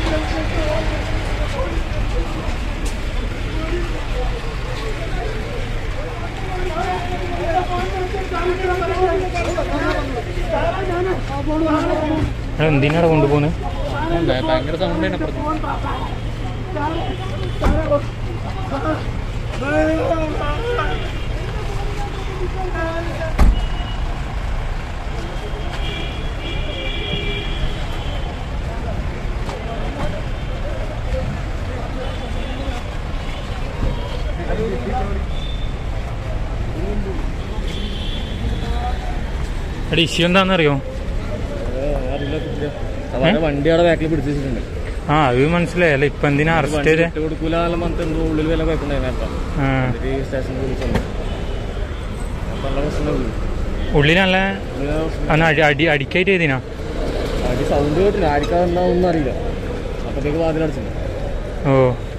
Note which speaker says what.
Speaker 1: എന്തിനാണ് കൊണ്ടുപോകുന്നത്?
Speaker 2: ഭയങ്കര സൗണ്ട് തന്നെ.
Speaker 1: എടാ ഇഷ്യൂ എന്താണെന്നറിയോ?
Speaker 2: വണ്ടി അവിടെ ബാക്കിൽ പിടിച്ചു വെച്ചിട്ടുണ്ട്.
Speaker 1: ആ അത് മനസ്സിലായല്ലേ. ഇപ്പൊ എന്തിനാ അറസ്റ്റ് ചെയ്തേ?
Speaker 2: കൊടുക്കൂലെന്ന് പറഞ്ഞിട്ട് എന്തോ ഉള്ളിൽ വില കുഴപ്പമുണ്ടായിരുന്നു. സ്റ്റേഷനിൽ വിളിച്ചു
Speaker 1: ഉള്ളിലല്ല അടിക്കായിട്ട് ചെയ്തിനാ?
Speaker 2: അടി സൗണ്ട് കേട്ടില്ല. ആർക്കാതെന്നാ ഒന്നും അറിയില്ല. അപ്പത്തേക്ക് വാതിലടച്ചില്ല.
Speaker 1: ഓ